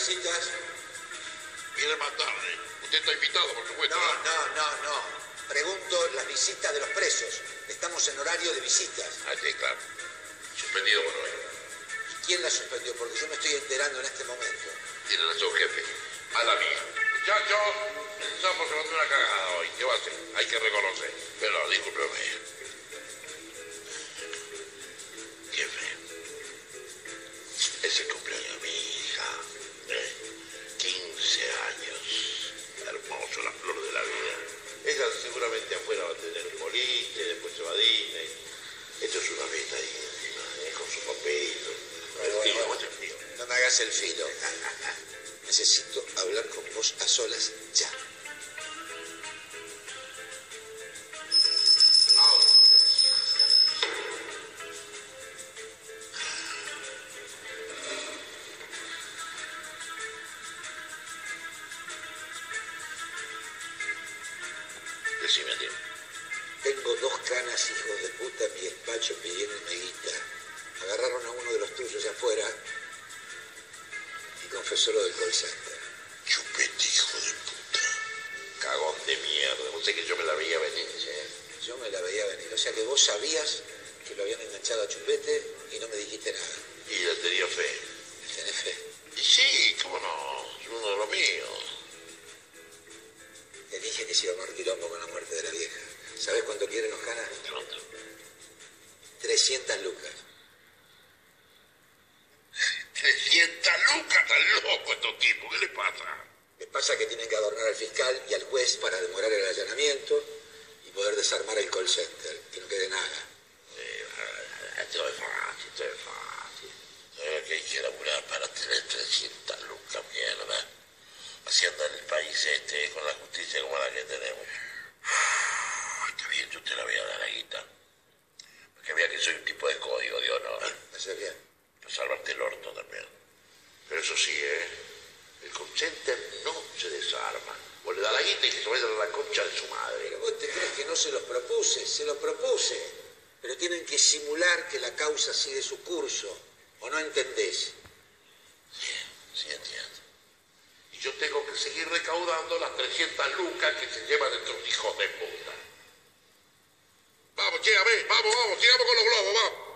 visitas? Viene más tarde. Usted está invitado, por supuesto. No. Pregunto las visitas de los presos. Estamos en horario de visitas. Ah, sí, claro. Suspendido por hoy. ¿Quién la suspendió? Porque yo me estoy enterando en este momento. Tiene razón, jefe. A la mía. Muchachos, el sapo se mandó una cagada hoy. ¿Qué va a hacer? Hay que reconocer. Pero discúlpeme. Jefe, es el cumpleaños de mi hija. 15 años. Hermoso, la flor de la vida. Ella seguramente afuera va a tener el boliche, después se va a Disney. Esto es una fiesta íntima, con su papito. No me hagas el filo. Necesito hablar con vos a solas ya. Decime, tío. Tengo 2 canas, hijos de puta, en mi despacho pidiéndome guita. Agarraron a uno de los tuyos afuera y confesó lo del call center. Chupete, hijo de puta. Cagón de mierda. No sé que yo me la veía venir, ¿eh? Yo me la veía venir. O sea que vos sabías que lo habían enganchado a Chupete y no me dijiste nada. Y él tenía fe. ¿Tenés fe? Y sí, cómo no. Es uno de los míos. Te dije que se iba a armar quilombo con la muerte de la vieja. ¿Sabés cuánto quieren los canas? ¿Cuánto? 300 lucas. 300 lucas, tan loco estos tipos. ¿Qué le pasa? Me pasa que tienen que adornar al fiscal y al juez para demorar el allanamiento y poder desarmar el call center, que no quede nada. Esto es fácil. Que hay que laburar para tener 300 lucas, mierda. Haciendo el país con la justicia como la que tenemos. Está bien, yo te la voy a dar la guita. Porque vea que soy un tipo de código de honor. ¿Hace bien? Para salvarte el orto también. Pero eso sí, el call center no se desarma. Vos le da la guita y que se vaya a la concha de su madre. Pero vos te crees que no se los propuse, se los propuse. Pero tienen que simular que la causa sigue su curso. ¿O no entendés? Sí entiendo. Y yo tengo que seguir recaudando las 300 lucas que se llevan estos hijos de puta. Vamos, che, a ver, vamos, sigamos con los globos, vamos.